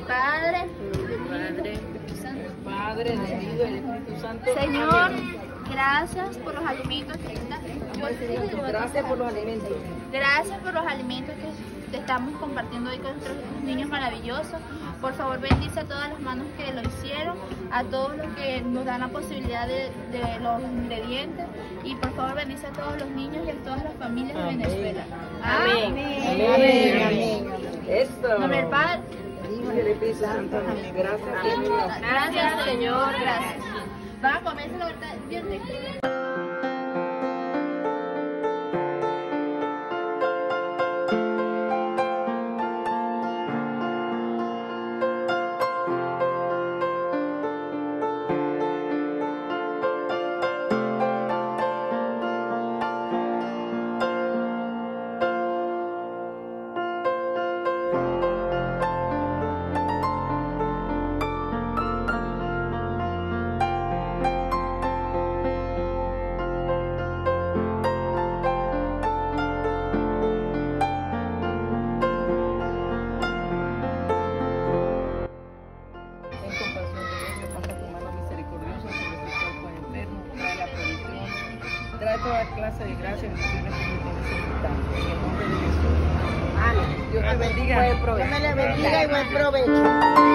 Padre, Padre, del Hijo y del Espíritu Santo. Señor, gracias por los alimentos que Gracias por los alimentos. Gracias por los alimentos que estamos compartiendo hoy con nuestros niños maravillosos. Por favor, bendice a todas las manos que lo hicieron, a todos los que nos dan la posibilidad de los ingredientes, y por favor bendice a todos los niños y a todas las familias de Venezuela. Amén. Amén. Amén. Amén. Esto. En nombre del Padre, Hijo y del Espíritu Santo. Gracias, Señor. gracias, Señor, gracias. Van a comerse la verdad bien rico. Trae toda clase de gracia que necesitamos. En el nombre de Jesús. Amén. Dios te bendiga. Dios me le bendiga y buen provecho.